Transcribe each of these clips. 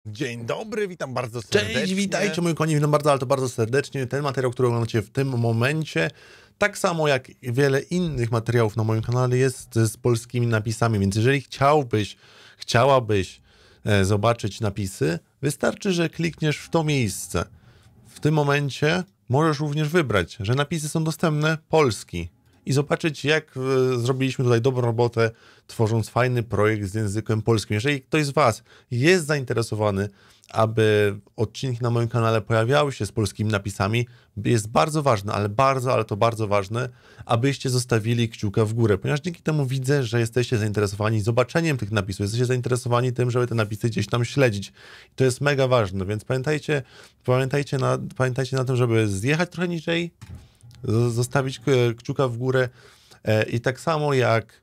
Dzień dobry, witam bardzo serdecznie. Cześć, witajcie moi kochani, witam bardzo, ale to bardzo serdecznie. Ten materiał, który oglądacie w tym momencie, tak samo jak wiele innych materiałów na moim kanale, jest z polskimi napisami, więc jeżeli chciałabyś zobaczyć napisy, wystarczy, że klikniesz w to miejsce. W tym momencie możesz również wybrać, że napisy są dostępne polski i zobaczyć, jak zrobiliśmy tutaj dobrą robotę, tworząc fajny projekt z językiem polskim. Jeżeli ktoś z Was jest zainteresowany, aby odcinki na moim kanale pojawiały się z polskimi napisami, jest bardzo ważne, ale to bardzo ważne, abyście zostawili kciuka w górę, ponieważ dzięki temu widzę, że jesteście zainteresowani zobaczeniem tych napisów, jesteście zainteresowani tym, żeby te napisy gdzieś tam śledzić. I to jest mega ważne, więc pamiętajcie na tym, żeby zjechać trochę niżej, zostawić kciuka w górę i tak samo jak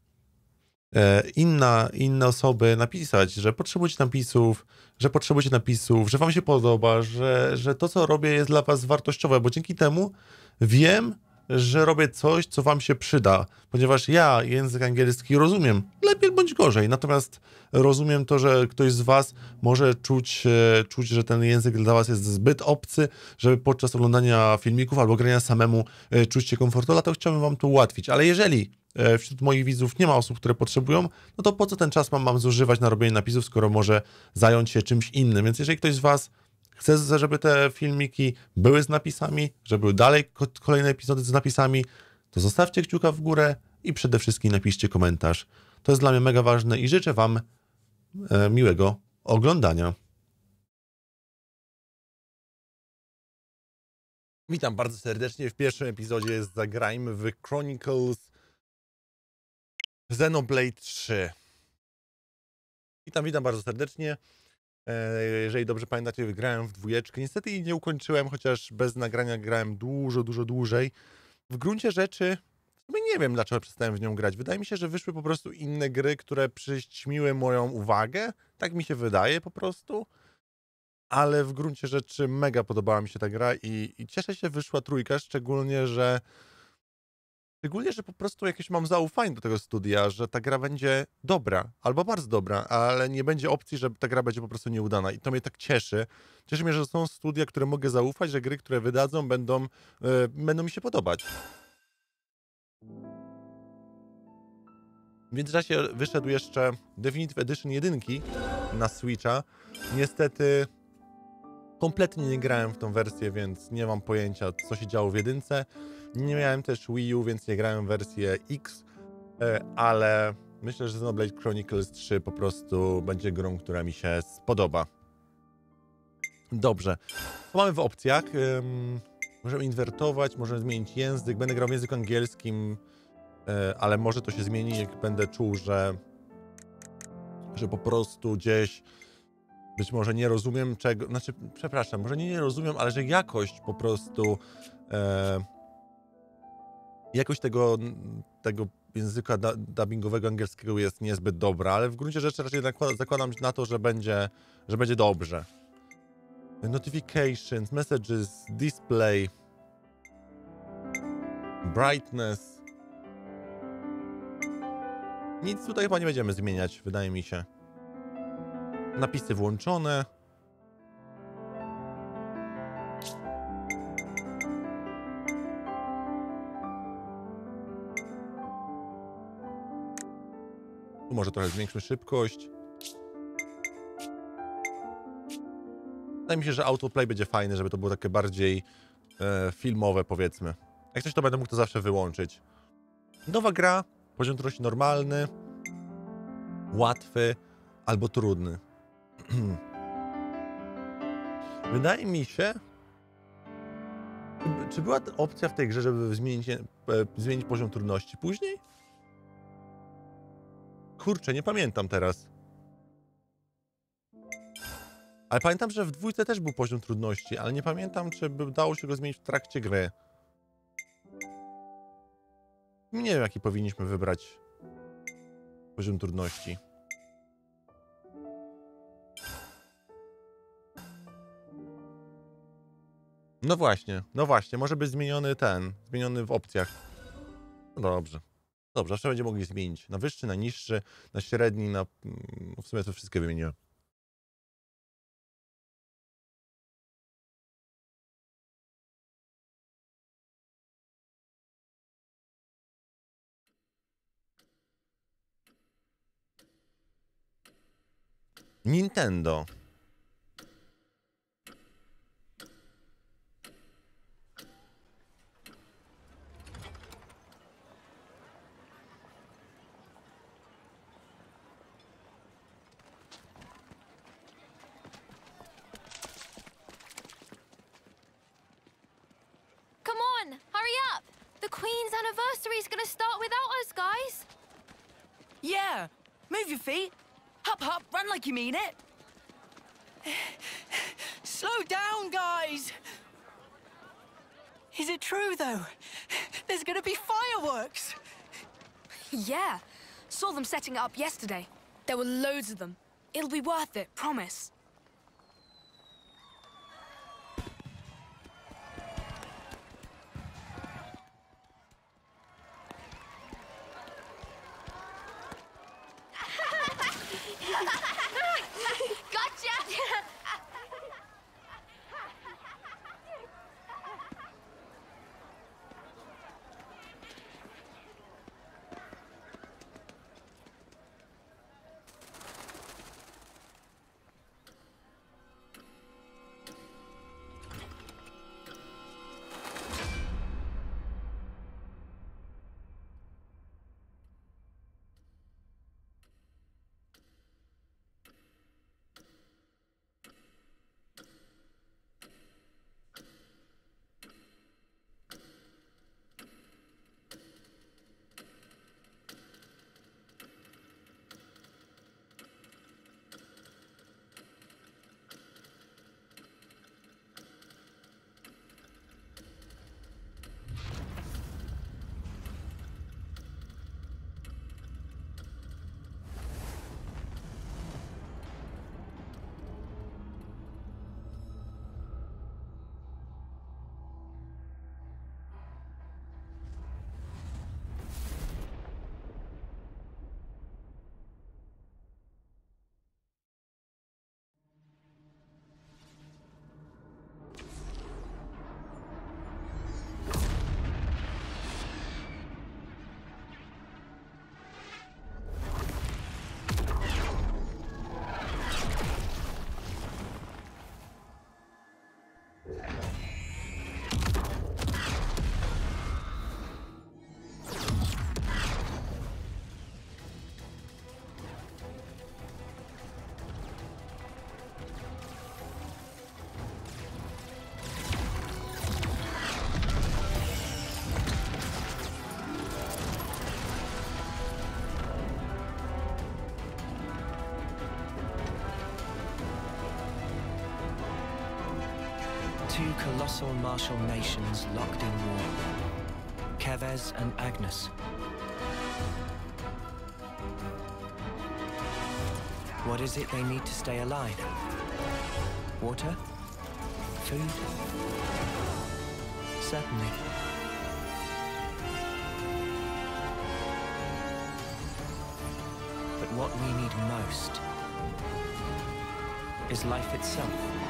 inne osoby napisać, że potrzebujecie napisów, że wam się podoba, że to, co robię, jest dla was wartościowe, bo dzięki temu wiem, że robię coś, co wam się przyda, ponieważ ja język angielski rozumiem, lepiej bądź gorzej, natomiast rozumiem to, że ktoś z was może czuć, że ten język dla was jest zbyt obcy, żeby podczas oglądania filmików albo grania samemu czuć się komfortowo, dlatego chciałbym wam to ułatwić, ale jeżeli wśród moich widzów nie ma osób, które potrzebują, no to po co ten czas mam zużywać na robienie napisów, skoro może zająć się czymś innym. Więc jeżeli ktoś z Was chce, żeby te filmiki były z napisami, żeby były dalej kolejne epizody z napisami, to zostawcie kciuka w górę i przede wszystkim napiszcie komentarz. To jest dla mnie mega ważne i życzę Wam miłego oglądania. Witam bardzo serdecznie. W pierwszym epizodzie zagrajmy w Chronicles Xenoblade 3. Witam bardzo serdecznie. Jeżeli dobrze pamiętacie, grałem w 2. Niestety jej nie ukończyłem, chociaż bez nagrania grałem dużo dłużej. W gruncie rzeczy nie wiem, dlaczego przestałem w nią grać. Wydaje mi się, że wyszły po prostu inne gry, które przyćmiły moją uwagę. Tak mi się wydaje po prostu. Ale w gruncie rzeczy mega podobała mi się ta gra i cieszę się, wyszła 3, szczególnie, że po prostu jakieś mam zaufanie do tego studia, że ta gra będzie dobra, albo bardzo dobra, ale nie będzie opcji, że ta gra będzie po prostu nieudana. I to mnie tak cieszy. Cieszy mnie, że są studia, które mogę zaufać, że gry, które wydadzą, będą mi się podobać. W międzyczasie wyszedł jeszcze Definitive Edition 1 na Switcha. Niestety kompletnie nie grałem w tą wersję, więc nie mam pojęcia, co się działo w 1. Nie miałem też Wii U, więc nie grałem w wersję X, ale myślę, że Xenoblade Chronicles 3 po prostu będzie grą, która mi się spodoba. Dobrze. Co mamy w opcjach? Możemy inwertować, możemy zmienić język. Będę grał w języku angielskim, ale może to się zmieni, jak będę czuł, że po prostu gdzieś być może nie rozumiem czego, znaczy, przepraszam, może nie rozumiem, ale że jakość po prostu jakość tego języka dubbingowego angielskiego jest niezbyt dobra, ale w gruncie rzeczy raczej zakładam na to, że będzie dobrze. Notifications, messages, display, brightness. Nic tutaj chyba nie będziemy zmieniać, wydaje mi się. Napisy włączone. Tu może trochę zwiększmy szybkość. Wydaje mi się, że autoplay będzie fajny, żeby to było takie bardziej filmowe, powiedzmy. Jak coś, to będę mógł to zawsze wyłączyć. Nowa gra, poziom trudności normalny, łatwy albo trudny. Wydaje mi się... Czy była opcja w tej grze, żeby zmienić poziom trudności później? Kurczę, nie pamiętam teraz. Ale pamiętam, że w 2 też był poziom trudności, ale nie pamiętam, czy dało się go zmienić w trakcie gry. Nie wiem, jaki powinniśmy wybrać poziom trudności. No właśnie, może być zmieniony zmieniony w opcjach. No dobrze. Dobrze, zawsze będziemy mogli zmienić na wyższy, na niższy, na średni, w sumie to wszystkie wymieniłem. Nintendo. Come on, hurry up! The Queen's anniversary's gonna start without us, guys. Yeah! Move your feet! Hop, hop, run like you mean it! Slow down, guys! Is it true, though? There's gonna be fireworks! Yeah. Saw them setting it up yesterday. There were loads of them. It'll be worth it, promise. Gotcha! Two colossal martial nations locked in war. Kevez and Agnes. What is it they need to stay alive? Water? Food? Certainly. But what we need most is life itself.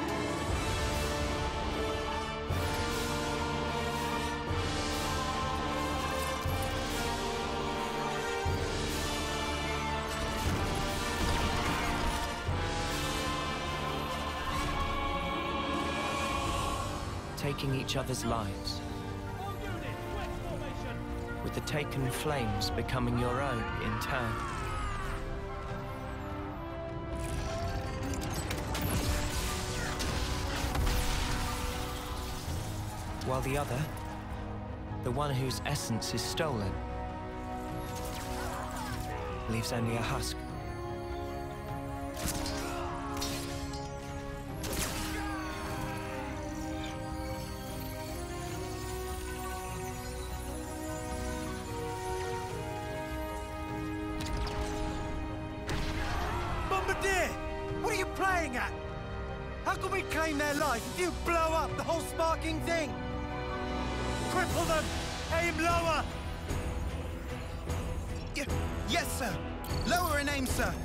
Taking each other's lives, with the taken flames becoming your own in turn. While the other, the one whose essence is stolen, leaves only a husk. Bombardier! What are you playing at? How can we claim their life if you blow up the whole sparking thing? Cripple them! Aim lower! Yes, sir. Lower and aim, sir.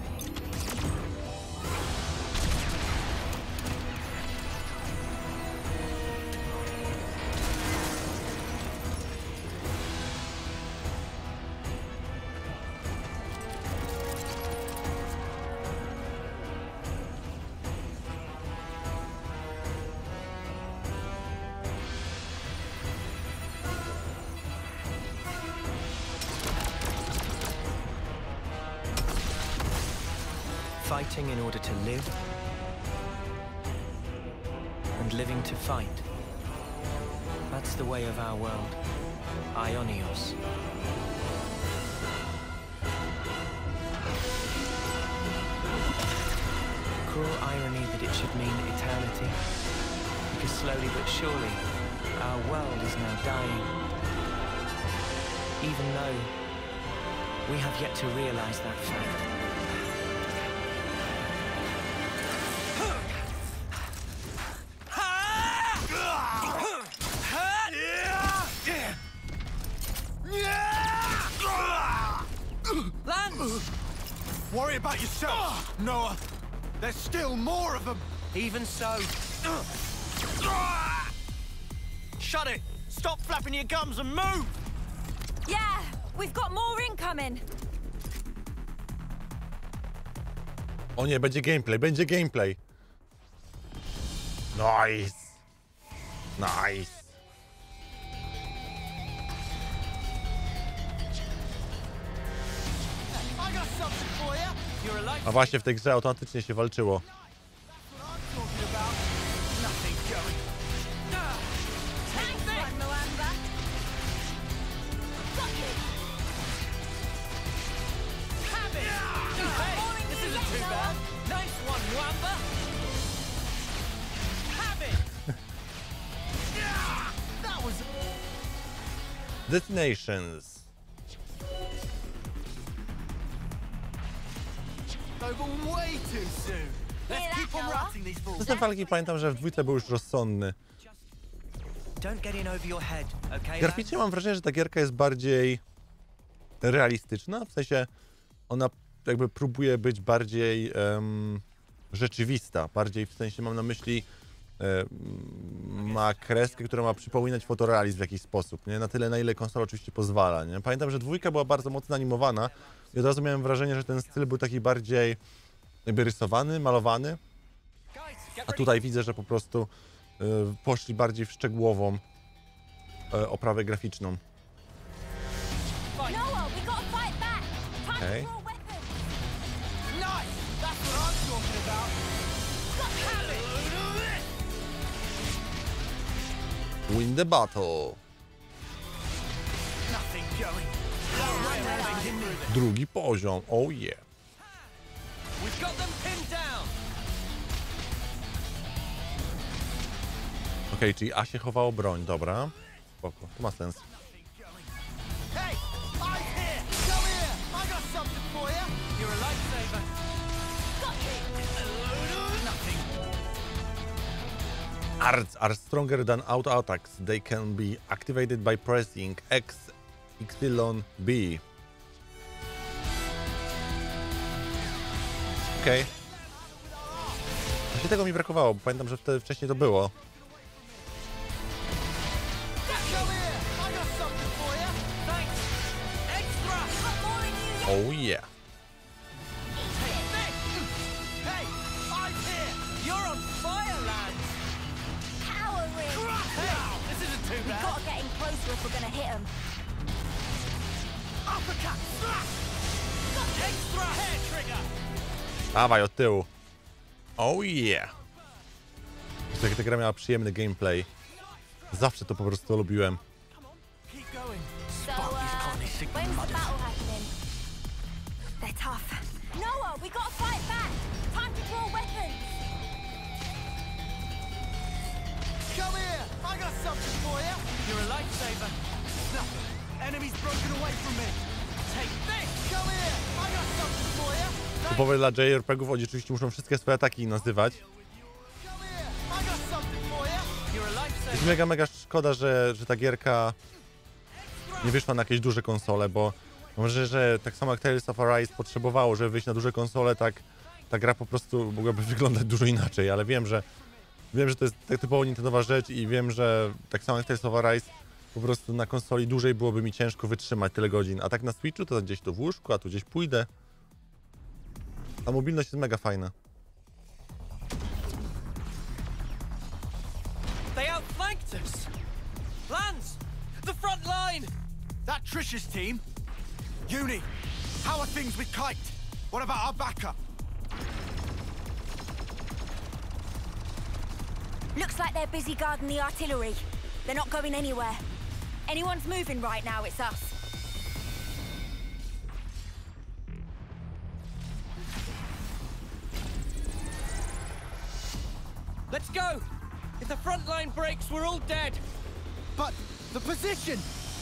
Fighting in order to live, and living to fight. That's the way of our world. Ionios. Cruel irony that it should mean eternity, because slowly but surely, our world is now dying. Even though we have yet to realize that fact. Lance! Worry about yourself, Noah. There's still more of them. Even so, Shut it! Stop flapping your gums and move! Yeah, we've got more incoming. O nie, będzie gameplay, będzie gameplay. Nice. Nice. I got something for you. you're alive. A właśnie w tej grze automatycznie się walczyło. Talking about nothing going. Thanks, one, Moamba. Got you. Have it! Hey, this isn't too bad. Nice one, Wamba. Have it! That was Destinations. over way too soon. Let's keep on routing these fools. System walki pamiętam, że w dwójce był już rozsądny. Don't get in over your head, okay? Graficznie mam wrażenie, że ta gierka jest bardziej realistyczna, w sensie ona jakby próbuje być bardziej rzeczywista, bardziej w sensie mam na myśli ma kreskę, która ma przypominać fotorealizm w jakiś sposób, nie? Na tyle, na ile konsola oczywiście pozwala, nie? Pamiętam, że dwójka była bardzo mocno animowana i od razu miałem wrażenie, że ten styl był taki bardziej jakby rysowany, malowany, a tutaj widzę, że po prostu poszli bardziej w szczegółową oprawę graficzną. Noah, we gotta fight back. Time Okay. to draw weapons. Nice! That's what I'm talking about. Win the battle. Nothing going. Drugi poziom, oh yeah. We've got them pinned down. Okej, czyli A się chowało broń, dobra. Spoko, to ma sens. Hey, I'm here. Come here. I got something for you. You're a lifesaver. Nothing. Arts are stronger than auto attacks. They can be activated by pressing X, Y, B. Okej. Właśnie tego mi brakowało, bo pamiętam, że wtedy wcześniej to było. Come here. I got something for you. Thanks. Extra. Oh yeah. Hey, I'm here. You're on fire, lads. Powering. Hey, this isn't too We bad. gotta get in closer if we're gonna hit him. Uppercut. Extra hair trigger. Dawaj od tyłu. Oh yeah. Jak ta gra miała przyjemny gameplay. Zawsze to po prostu lubiłem. Keep going. So, when's the battle happening? They're tough. Noah, we gotta fight back. Time to draw weapons. Come here. I got something for you. You're a lifesaver. Nothing. Enemy's broken away from me. Take this. Come here. I got something for you. Typowe dla JRPG-ów, oni oczywiście muszą wszystkie swoje ataki nazywać. Come here. I got something for you. You're a lifesaver. Jest mega szkoda, że ta gierka nie wyszła na jakieś duże konsole, bo może, że tak samo jak Tales of Arise potrzebowało, żeby wyjść na duże konsole, tak ta gra po prostu mogłaby wyglądać dużo inaczej, ale wiem, że to jest tak typowo Nintendowa rzecz i wiem, że tak samo jak Tales of Arise po prostu na konsoli dłużej byłoby mi ciężko wytrzymać tyle godzin, a tak na Switchu to gdzieś tu w łóżku, a tu gdzieś pójdę. A mobilność jest mega fajna. They outflanked us. Lance, the front line. That Trish's team? Uni, how are things with Kite? What about our backup? Looks like they're busy guarding the artillery. They're not going anywhere. Anyone's moving right now, it's us. Let's go! If the front line breaks, we're all dead! But the position!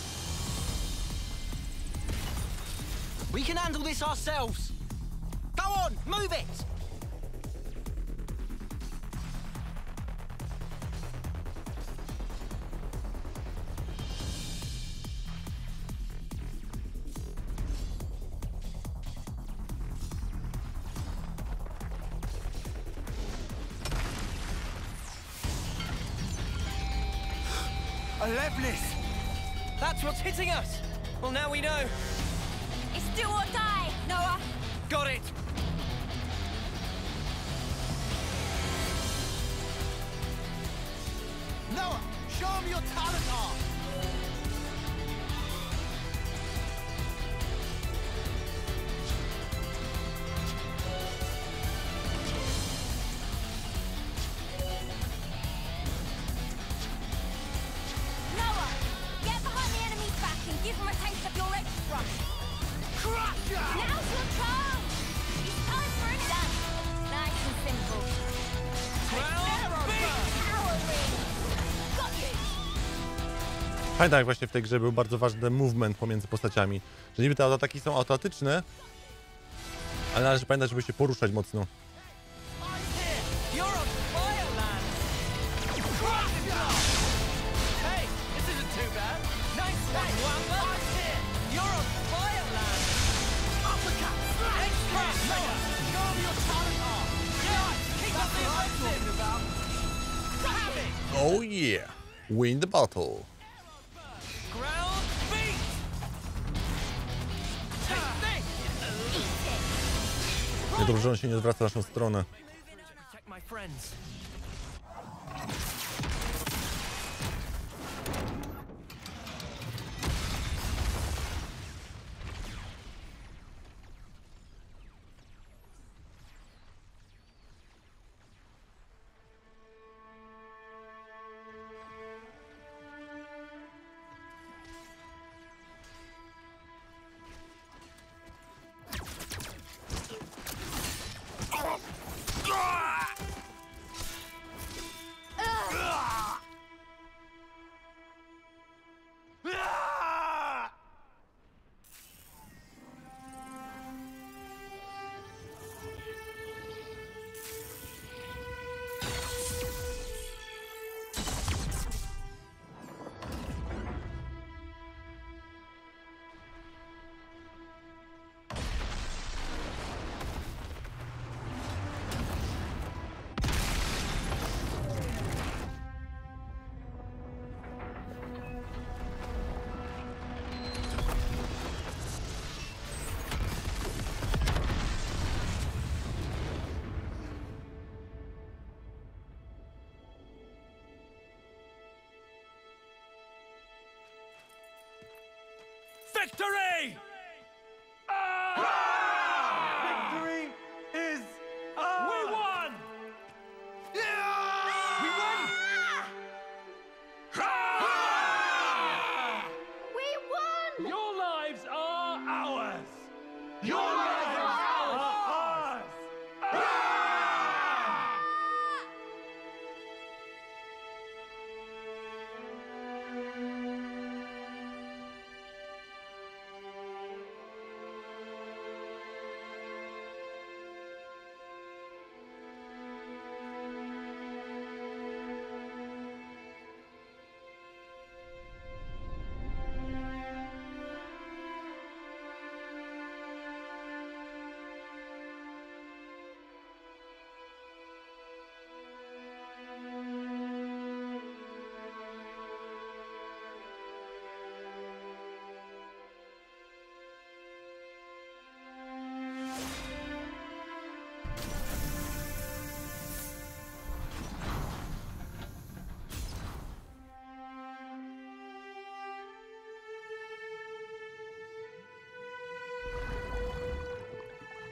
We can handle this ourselves! Go on, move it! Alevnis! That's what's hitting us! Well, now we know. It's do or die, Noah. Got it! Noah, show them your talent art! Noah, get behind the enemy's back and give them a taste of your X-Rush. Crusher! Now's your chance! It's time for it done. Nice and simple. Powering. Got you! Pamiętam, jak właśnie w tej grze był bardzo ważny movement pomiędzy postaciami. Że niby te ataki są automatyczne, ale należy pamiętać, żeby się poruszać mocno. You're on Fireland! Hey, this isn't too bad. Nice one, Wamba! You're on Fireland! Uppercut! Extra! Noah, show them your talent art! Yeah, keep up the That's what I'm offensive! talking about! Have it! Oh yeah! Win the battle! Ground beat! Take this! Nie dobrze, że on się nie zwraca w naszą stronę. Protect my friends. Victory! Victory is ours! We won! We won! We won! Your lives are ours! Your lives are ours!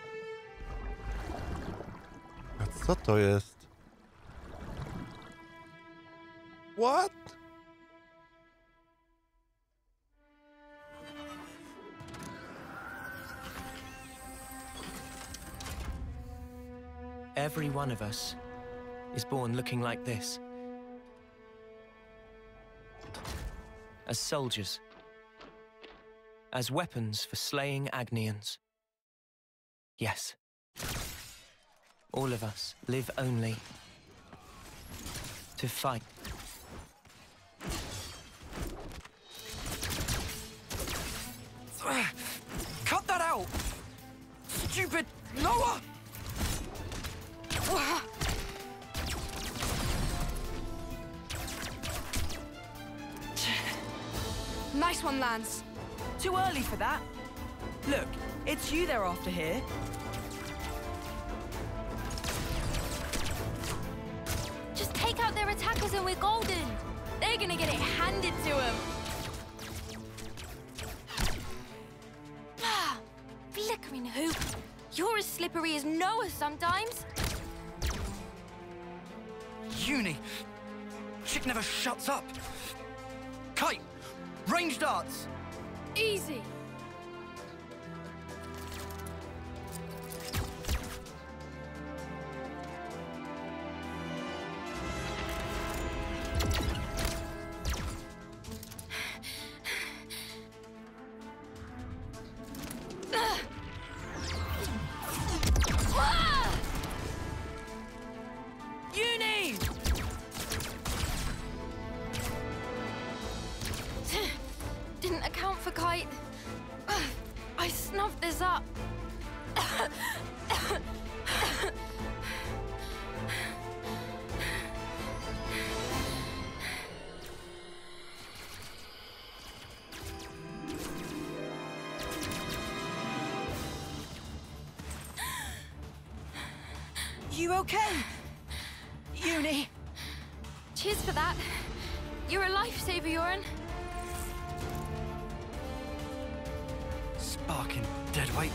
A co to jest? What? Every one of us is born looking like this. As soldiers. As weapons for slaying Agnians. Yes. All of us live only to fight. Cut that out! Stupid Noah! Nice one, Lance. Too early for that. Look, it's you they're after here. Just take out their attackers and we're golden. They're gonna get it handed to them. Flickering hoop. You're as slippery as Noah sometimes. Uni! Chick never shuts up! Kite! Range darts! Easy. Uni! Didn't account for Kite. I snuffed this up. You okay? Uni? Cheers for that. You're a lifesaver, Yoren. Sparking deadweight.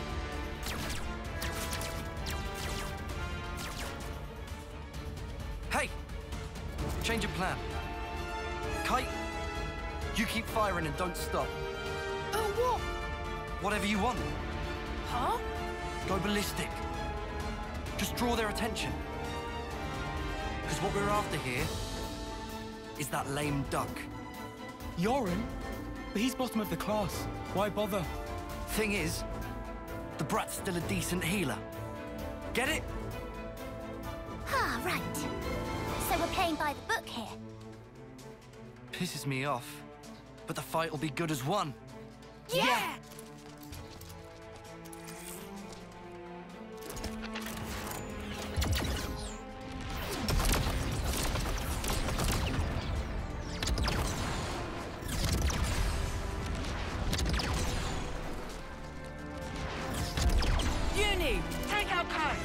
Hey! Change of plan. Kite, you keep firing and don't stop. Oh, what? Whatever you want. Huh? Go ballistic. Just draw their attention. Because what we're after here is that lame duck. Yoren? But he's bottom of the class. Why bother? Thing is, the brat's still a decent healer. Get it? Ah, right. So we're playing by the book here. Pisses me off. But the fight will be good as one. Yeah! Uni! Take out Kite!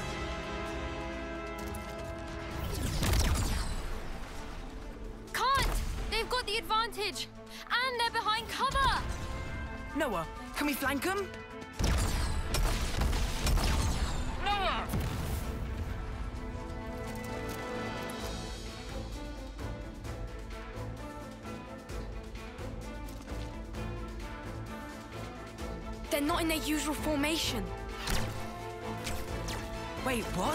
Can't! They've got the advantage. And they're behind cover. Noah, can we flank them? Noah! They're not in their usual formation. Wait, what?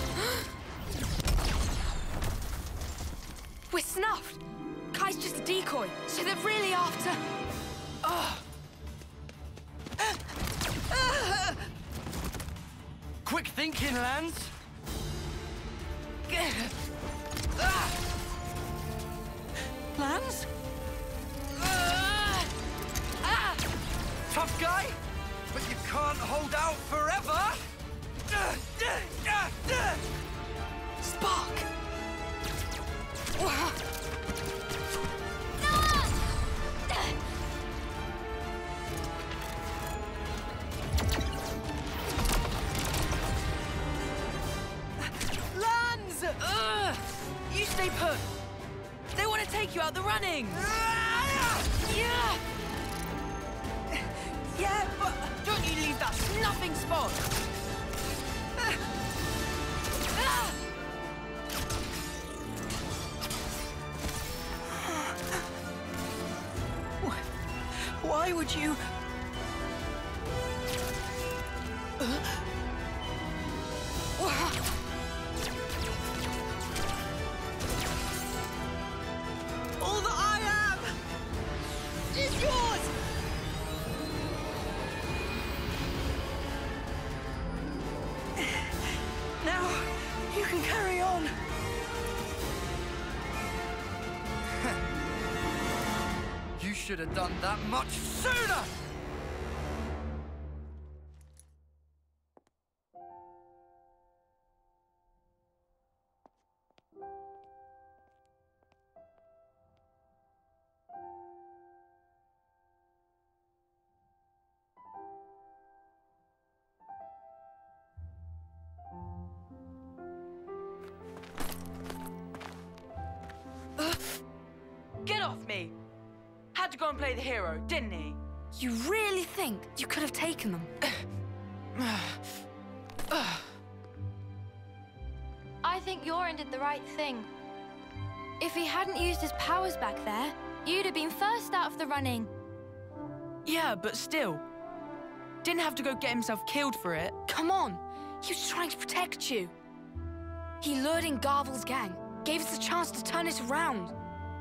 We're snuffed. Kai's just a decoy, so they're really after... Quick thinking, Lance. Lance? Tough guy, but you can't hold out forever. Spark! Lance! You stay put. They want to take you out the running. Yeah! Yeah, but don't you leave that snuffing spot. Why would you... All that I am is yours! Now, you can carry on. You should have done that much sooner! Get off me! Had to go and play the hero, didn't he? You really think you could have taken them? I think Yoren did the right thing. If he hadn't used his powers back there, you'd have been first out of the running. Yeah, but still. Didn't have to go get himself killed for it. Come on, he was trying to protect you. He lured in Garvel's gang, gave us a chance to turn it around.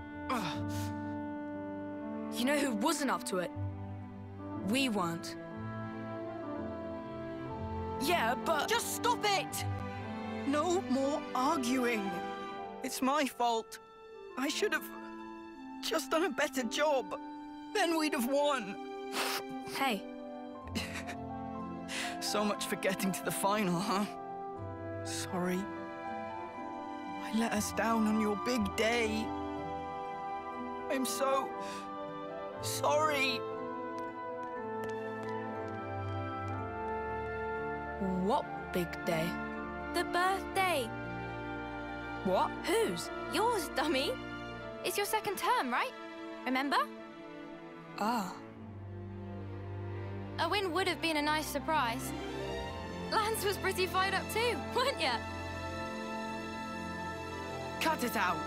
You know who wasn't up to it? We weren't. Yeah, but... Just stop it! No more arguing. It's my fault. I should have just done a better job. Then we'd have won. Hey, So much for getting to the final, huh? Sorry. I let us down on your big day. I'm so sorry. what big day? The birthday. What? Whose? Yours, dummy. It's your second term, right? Remember? Ah. A win would have been a nice surprise. Lance was pretty fired up too, weren't ya? Cut it out.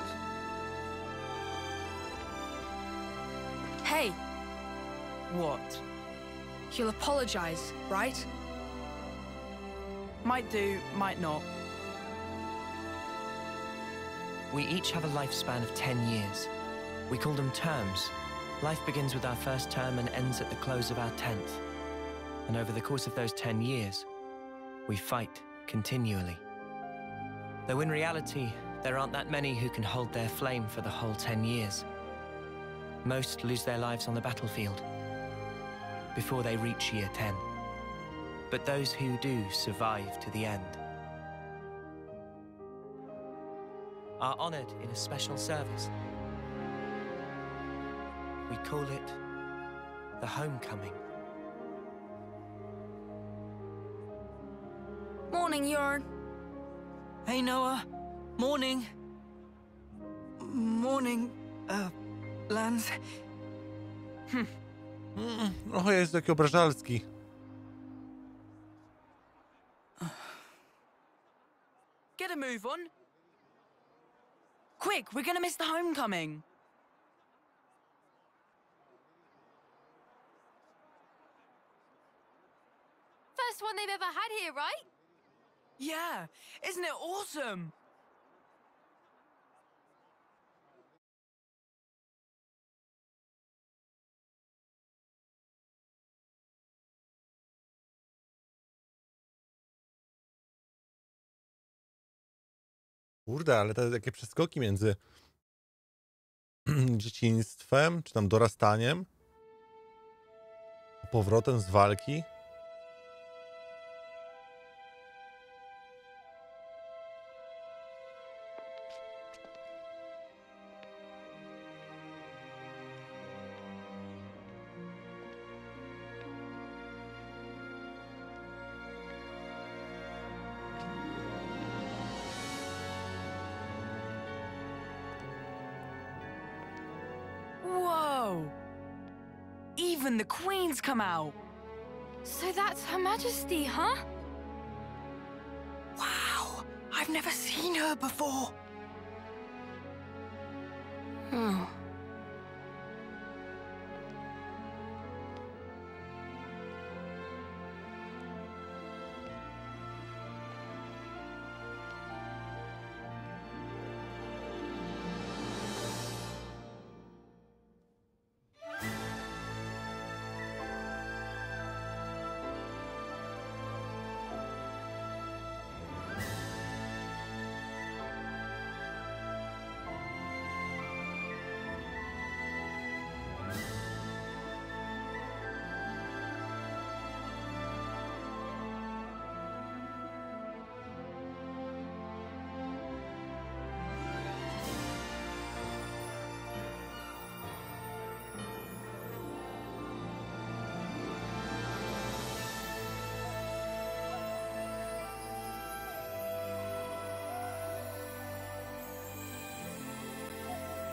Hey, What? you'll apologize, right? Might do, might not. We each have a lifespan of 10 years. We call them terms. Life begins with our first term and ends at the close of our 10th. And over the course of those 10 years, we fight continually. Though in reality, there aren't that many who can hold their flame for the whole 10 years. Most lose their lives on the battlefield before they reach year 10. But those who do survive to the end are honored in a special service. We call it the homecoming. Morning, Yoren. Hey, Noah. Morning. Morning, Lance. O, jest taki obrażalski. Get a move on. Quick, we're gonna miss the homecoming. First one they've ever had here, right? Yeah, isn't it awesome? Kurde, ale te takie przeskoki między dzieciństwem, czy tam dorastaniem, powrotem z walki. Whoa! Even the Queen's come out. So that's Her Majesty, huh? Wow, I've never seen her before.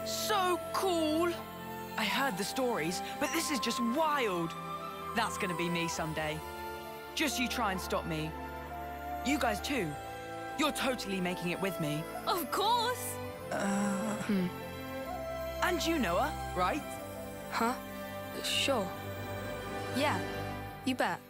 So cool! I heard the stories, but this is just wild. That's gonna be me someday. Just you try and stop me. You guys too. You're totally making it with me. Of course. And you, Noah, right? Huh? Sure. Yeah, you bet.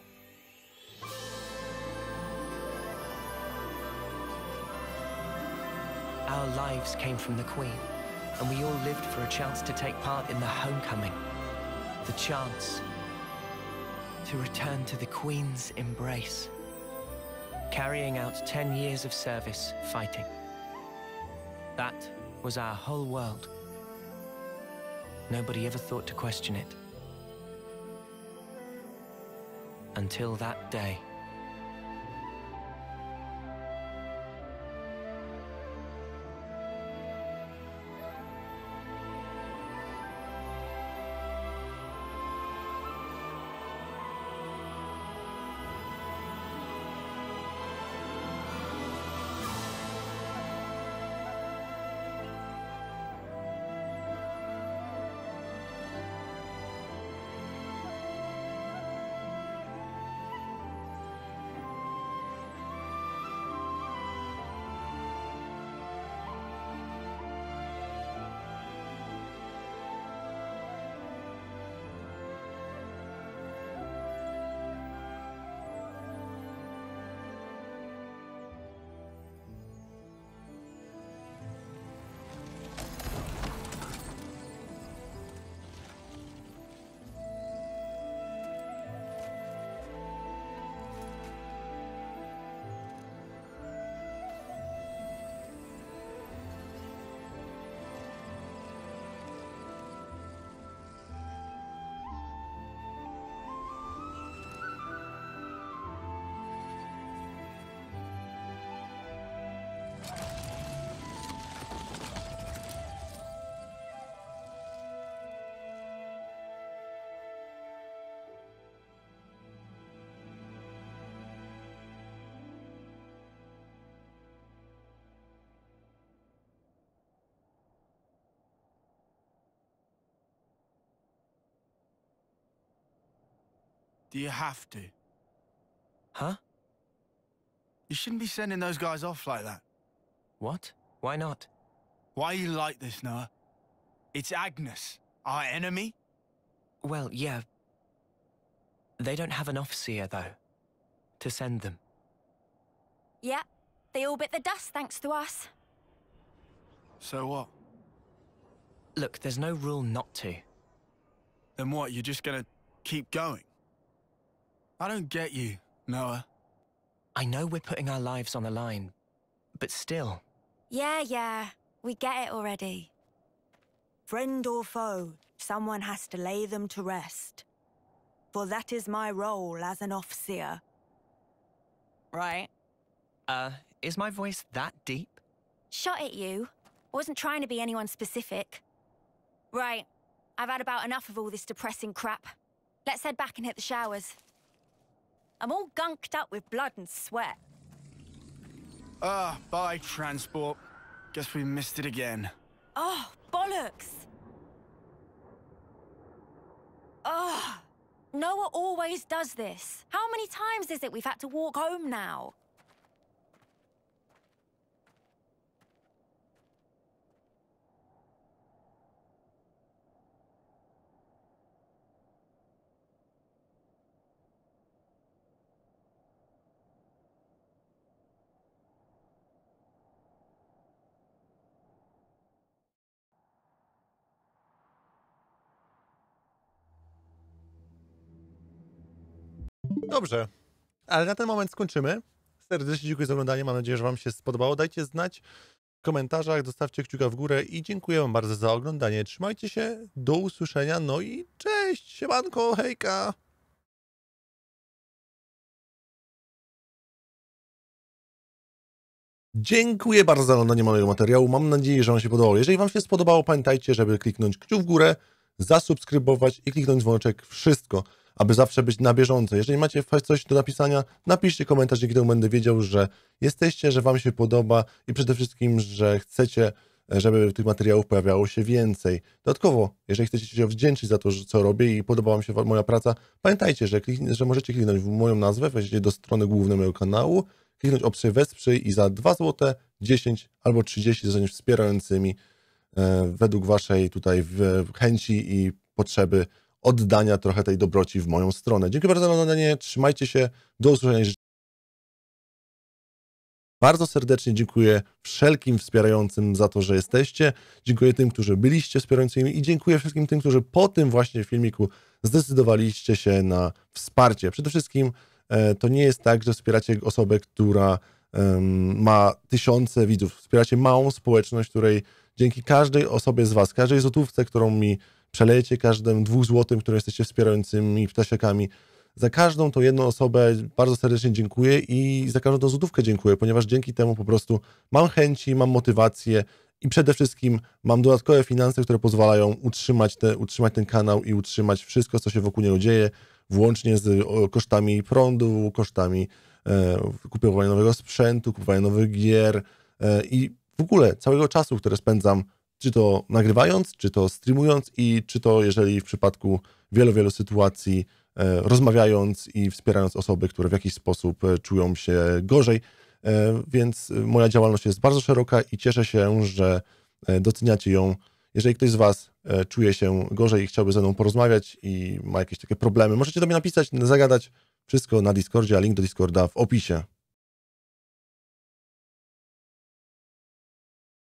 Our lives came from the Queen, and we all lived for a chance to take part in the homecoming. The chance to return to the Queen's embrace. Carrying out 10 years of service fighting. That was our whole world. Nobody ever thought to question it. Until that day. Do you have to? Huh? You shouldn't be sending those guys off like that. What? Why not? Why are you like this, Noah? It's Agnes, our enemy. Well, yeah. They don't have an officer, though, to send them. Yeah, they all bit the dust thanks to us. So what? Look, there's no rule not to. Then what, you're just gonna keep going? I don't get you, Noah. I know we're putting our lives on the line, but still. Yeah, we get it already. Friend or foe, someone has to lay them to rest. For that is my role as an officer. Right. Is my voice that deep? Shot at you. Wasn't trying to be anyone specific. Right. I've had about enough of all this depressing crap. Let's head back and hit the showers. I'm all gunked up with blood and sweat. Bye, transport. Guess we missed it again. Oh, bollocks! Oh, Noah always does this. How many times is it we've had to walk home now? Dobrze, ale na ten moment skończymy. Serdecznie dziękuję za oglądanie, mam nadzieję, że wam się spodobało. Dajcie znać w komentarzach, zostawcie kciuka w górę i dziękuję wam bardzo za oglądanie. Trzymajcie się, do usłyszenia, no i cześć, siemanko, hejka! Dziękuję bardzo za oglądanie mojego materiału, mam nadzieję, że wam się podobało. Jeżeli wam się spodobało, pamiętajcie, żeby kliknąć kciuk w górę, zasubskrybować i kliknąć dzwoneczek, wszystko, aby zawsze być na bieżąco. Jeżeli macie coś do napisania, napiszcie komentarz, dzięki temu będę wiedział, że jesteście, że wam się podoba i przede wszystkim, że chcecie żeby tych materiałów pojawiało się więcej. Dodatkowo, jeżeli chcecie się wdzięczyć za to, co robię i podoba wam się moja praca, pamiętajcie, że możecie kliknąć w moją nazwę, wejdziecie do strony głównej mojego kanału, kliknąć opcję wesprzyj i za 2 zł, 10 albo 30 zostaniesz wspierającymi według waszej tutaj chęci i potrzeby oddania trochę tej dobroci w moją stronę. Dziękuję bardzo za oglądanie, trzymajcie się, do usłyszenia. Bardzo serdecznie dziękuję wszelkim wspierającym za to, że jesteście. Dziękuję tym, którzy byliście wspierającymi i dziękuję wszystkim tym, którzy po tym właśnie filmiku zdecydowaliście się na wsparcie. Przede wszystkim to nie jest tak, że wspieracie osobę, która ma tysiące widzów. Wspieracie małą społeczność, której dzięki każdej osobie z was, każdej złotówce, którą mi przelejecie, każdym 2 złotym, które jesteście wspierającymi ptasiakami, za każdą tą jedną osobę bardzo serdecznie dziękuję i za każdą tą złotówkę dziękuję, ponieważ dzięki temu po prostu mam chęci, mam motywację i przede wszystkim mam dodatkowe finanse, które pozwalają utrzymać ten kanał i utrzymać wszystko, co się wokół niego dzieje, włącznie z kosztami prądu, kosztami kupowania nowego sprzętu, kupowania nowych gier i w ogóle całego czasu, które spędzam, czy to nagrywając, czy to streamując i czy to, jeżeli w przypadku wielu sytuacji rozmawiając i wspierając osoby, które w jakiś sposób czują się gorzej. Więc moja działalność jest bardzo szeroka i cieszę się, że doceniacie ją. Jeżeli ktoś z was czuje się gorzej i chciałby ze mną porozmawiać i ma jakieś takie problemy, możecie do mnie napisać, zagadać. Wszystko na Discordzie, a link do Discorda w opisie.